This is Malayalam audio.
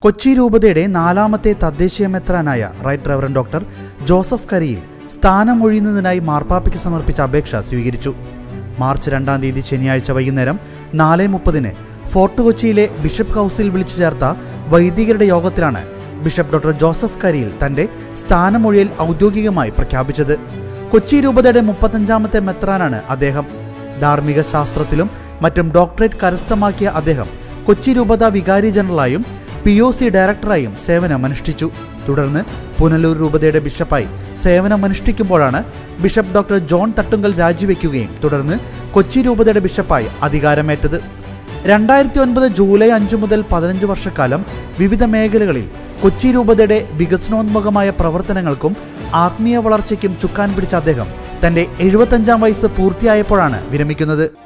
കൊച്ചി രൂപതയുടെ നാലാമത്തെ തദ്ദേശീയ മെത്രാനായ right reverend doctor Joseph Kariyil സ്ഥാനമൊഴിയുന്നതിനായി മാർപ്പാപ്പയ്ക്ക് സമർപ്പിച്ച അപേക്ഷ സ്വീകരിച്ചു. മാർച്ച് 2-ാം തീയതി ശനിയാഴ്ച വൈകുന്നേരം 4:30 ഫോർട്ട് കൊച്ചിയിലെ ബിഷപ്പ് ഹൗസിൽ വിളിച്ചു ചേർത്ത വൈദികരുടെ യോഗത്തിലാണ് ബിഷപ്പ് ഡോക്ടർ ജോസഫ് കരിയിൽ തന്റെ സ്ഥാനമൊഴിയൽ ഔദ്യോഗികമായി പ്രഖ്യാപിച്ചത്. കൊച്ചി രൂപതയുടെ 35-ാമത്തെ മെത്രാനാണ് അദ്ദേഹം. ധാർമ്മിക ശാസ്ത്രത്തിലും മറ്റും ഡോക്ടറേറ്റ് കരസ്ഥമാക്കിയ അദ്ദേഹം കൊച്ചി രൂപത വികാരി ജനറലായും POC ഡയറക്ടറായും സേവനമനുഷ്ഠിച്ചു. തുടർന്ന് പുനലൂർ രൂപതയുടെ ബിഷപ്പായി സേവനമനുഷ്ഠിക്കുമ്പോഴാണ് ബിഷപ്പ് ഡോക്ടർ ജോൺ തട്ടുങ്കൽ രാജിവെക്കുകയും തുടർന്ന് കൊച്ചി രൂപതയുടെ ബിഷപ്പായി അധികാരമേറ്റത്. 2009 ജൂലൈ 5 മുതൽ 15 വർഷക്കാലം വിവിധ മേഖലകളിൽ കൊച്ചി രൂപതയുടെ വികസനോന്മുഖമായ പ്രവർത്തനങ്ങൾക്കും ആത്മീയ വളർച്ചയ്ക്കും ചുക്കാൻ പിടിച്ച അദ്ദേഹം തന്റെ 75-ാം വയസ്സ് പൂർത്തിയായപ്പോഴാണ് വിരമിക്കുന്നത്.